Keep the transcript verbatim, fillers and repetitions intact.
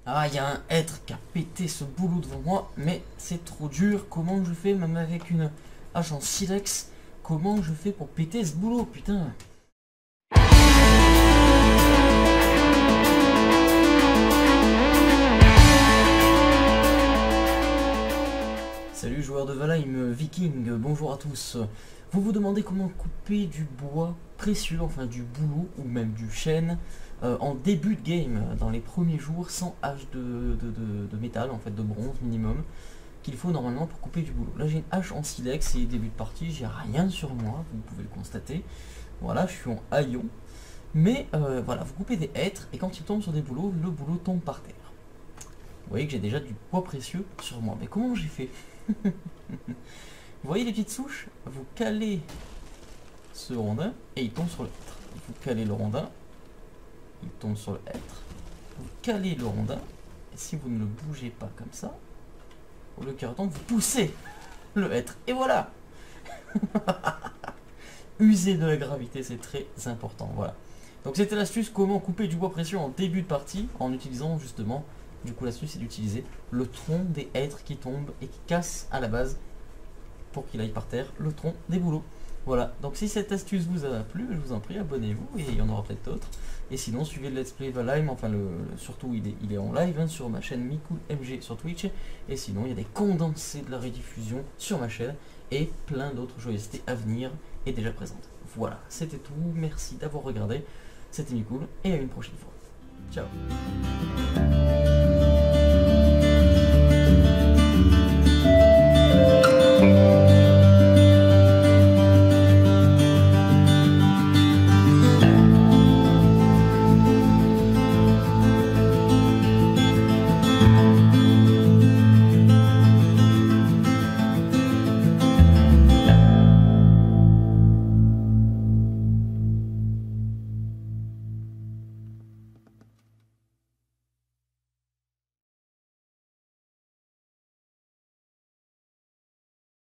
Ah, il y a un être qui a pété ce boulot devant moi, mais c'est trop dur. Comment je fais, même avec une hache en silex? Comment je fais pour péter ce boulot, putain? Salut joueurs de Valheim Viking, bonjour à tous. Vous vous demandez comment couper du bois précieux, enfin du bouleau ou même du chêne euh, en début de game, dans les premiers jours, sans hache de, de, de, de métal, en fait de bronze minimum, qu'il faut normalement pour couper du boulot. Là j'ai une hache en silex et début de partie, j'ai rien sur moi, vous pouvez le constater. Voilà, je suis en haillon. Mais euh, voilà, vous coupez des hêtres et quand il tombe sur des bouleaux, le boulot tombe par terre. Vous voyez que j'ai déjà du bois précieux sur moi. Mais comment j'ai fait? Vous voyez les petites souches? Vous calez ce rondin et il tombe sur le hêtre. Vous calez le rondin, il tombe sur le hêtre. Vous calez le rondin, et si vous ne le bougez pas comme ça, au lieu qu'il retombe, vous poussez le hêtre. Et voilà. User de la gravité, c'est très important. Voilà. Donc c'était l'astuce comment couper du bois précieux en début de partie, en utilisant justement, du coup l'astuce c'est d'utiliser le tronc des hêtres qui tombent et qui cassent à la base, pour qu'il aille par terre, le tronc des bouleaux. Voilà, donc si cette astuce vous a plu, je vous en prie, abonnez-vous, et il y en aura peut-être d'autres. Et sinon, suivez le Let's Play Valheim, enfin le, le surtout il est, il est en live hein, sur ma chaîne MicoolMG sur Twitch. Et sinon, il y a des condensés de la rediffusion sur ma chaîne, et plein d'autres joyeusetés à venir et déjà présentes. Voilà, c'était tout, merci d'avoir regardé, c'était Micool, et à une prochaine fois. Ciao.